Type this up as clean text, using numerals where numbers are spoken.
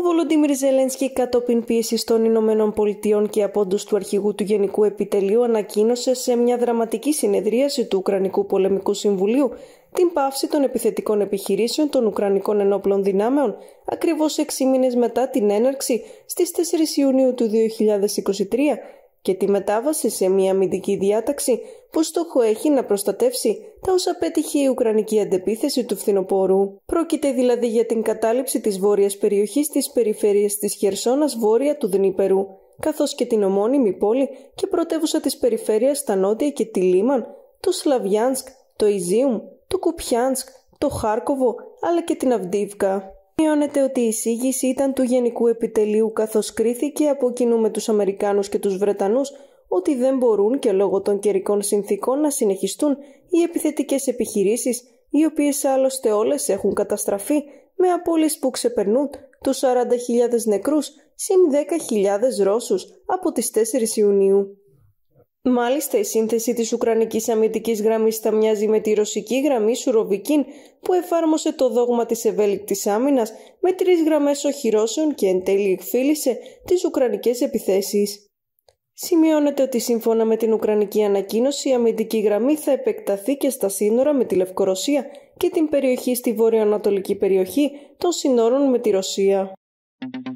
Βολοντίμιρ Ζελένσκι, κατόπιν πίεσης των Ηνωμένων Πολιτειών και απόντους του αρχηγού του Γενικού Επιτελείου, ανακοίνωσε σε μια δραματική συνεδρίαση του Ουκρανικού Πολεμικού Συμβουλίου την πάυση των επιθετικών επιχειρήσεων των Ουκρανικών Ενόπλων Δυνάμεων, ακριβώς 6 μήνες μετά την έναρξη στις 4 Ιουνίου του 2023 και τη μετάβαση σε μια αμυντική διάταξη που στόχο έχει να προστατεύσει τα όσα πέτυχε η Ουκρανική αντεπίθεση του φθινοπόρου. Πρόκειται δηλαδή για την κατάληψη της βόρειας περιοχής της περιφέρειας της Χερσόνας βόρεια του Δνίπερου, καθώς και την ομώνυμη πόλη και πρωτεύουσα της περιφέρειας στα νότια και τη Λίμαν, το Σλαβιάνσκ, το Ιζίουμ, το Κουπιάνσκ, το Χάρκοβο αλλά και την Αυντίβκα. Μειώνεται ότι η εισήγηση ήταν του Γενικού Επιτελείου, καθώς κρίθηκε από κοινού με τους Αμερικάνους και τους Βρετανούς ότι δεν μπορούν και λόγω των καιρικών συνθήκων να συνεχιστούν οι επιθετικές επιχειρήσεις, οι οποίες άλλωστε όλες έχουν καταστραφεί με απώλειες που ξεπερνούν τους 40.000 νεκρούς συν 10.000 Ρώσους από τις 4 Ιουνίου. Μάλιστα, η σύνθεση της Ουκρανικής αμυντικής γραμμής θα μοιάζει με τη ρωσική γραμμή Σουροβικίν που εφάρμοσε το δόγμα της ευέλικτης άμυνας με 3 γραμμές οχυρώσεων και εν τέλει εκφύλισε τις Ουκρανικές επιθέσεις. Σημειώνεται ότι σύμφωνα με την Ουκρανική ανακοίνωση η αμυντική γραμμή θα επεκταθεί και στα σύνορα με τη Λευκορωσία και την περιοχή στη βορειοανατολική περιοχή των συνόρων με τη Ρωσία.